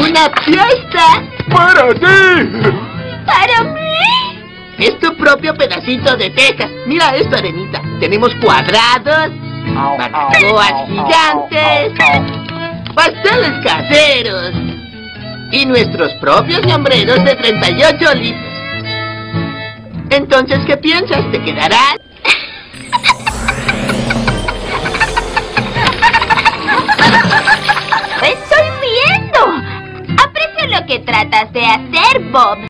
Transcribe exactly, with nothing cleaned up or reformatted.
¡Una fiesta! ¡Para ti! ¿Para mí? Es tu propio pedacito de Texas. Mira esto, Arenita. Tenemos cuadrados, barbacoas gigantes, pasteles caseros y nuestros propios sombreros de treinta y ocho litros. Entonces, ¿qué piensas? ¿Te quedarás? ¡Estoy viendo! Aprecio lo que tratas de hacer, Bob.